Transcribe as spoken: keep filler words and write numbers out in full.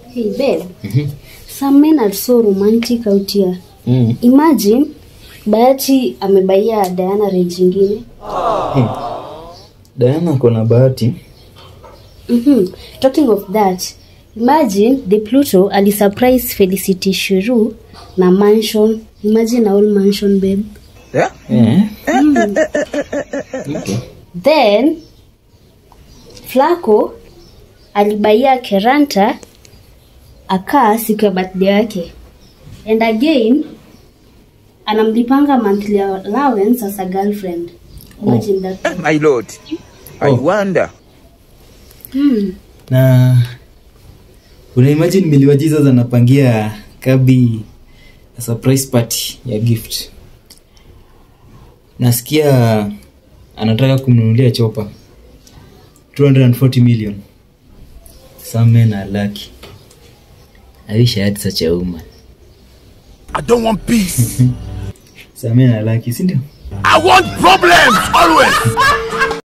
Hey babe. Mm-hmm. Some men are so romantic out here. Mm. Imagine Bahati amebaia Diana range nyingine. Hey. Diana kona Bahati. Mhm. Talking of that, imagine the Pluto ali surprise Felicity Shuru na mansion. Imagine a whole mansion, babe. Yeah? Yeah. Mm. Okay. Then Flaco alibaia Keranta akaa siku ya birthday yake. And again anamlipanga monthly allowance as a girlfriend. Imagine oh. that. My lord. Oh. I wonder. Hmm. Na una imagine Miliwa Jesus anapangia Kabi a surprise party ya gift. Nasikia anataka kumnunulia chopa two hundred forty million. Some men are lucky. I wish I had such a woman. I don't want peace. Some men are lucky, isn't it? I want problems always.